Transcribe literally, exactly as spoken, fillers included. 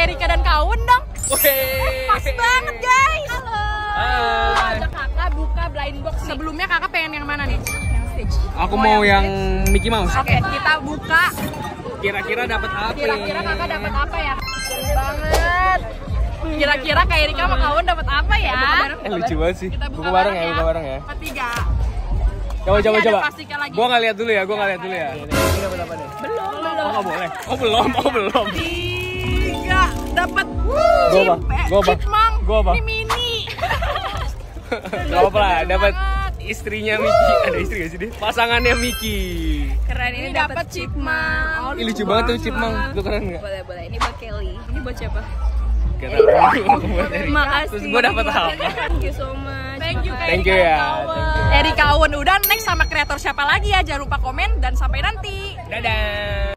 Erika dan Kaun dong. Wih. Pas banget guys. Halo. Hai. Ada kakak buka blind box. Sebelumnya kakak pengen yang mana nih? Yang stage. Aku mau yang Mickey Mouse. Oke, kita buka. Kira-kira dapat apa? Kira-kira kakak dapat apa ya? Seru banget. Kira-kira Kak Erika sama Kaun dapat apa ya? Eh lucu banget sih. Kita Buka bareng ya, buka bareng ya. Ketiga. Coba coba Masih ada coba. plastiknya lagi. Gua nggak lihat dulu ya, gua nggak lihat dulu ya. Ini dapat apa nih? Belum, Oh belum. nggak boleh. Oh belum, oh belum. Tiga dapat. Gua apa? Gua apa? Chipmunk. Gua apa? Ini mini. Gak apa-apa lah, dapat istrinya Mickey. Ada istri gak sih dia? Pasangannya Mickey. Keren ini, dapat chipmunk. Ih lucu banget tuh chipmunk. Lu keren nggak? Boleh, boleh. Ini buat Kelly. Ini buat siapa? Gak tahu. Makasih. Terus gua dapat apa? Thank you so much. Thank you, Kak Thank you Erika ya. Kawan. Erika Kawan. Udah next sama kreator siapa lagi ya? Jangan lupa komen dan sampai nanti. Dadah.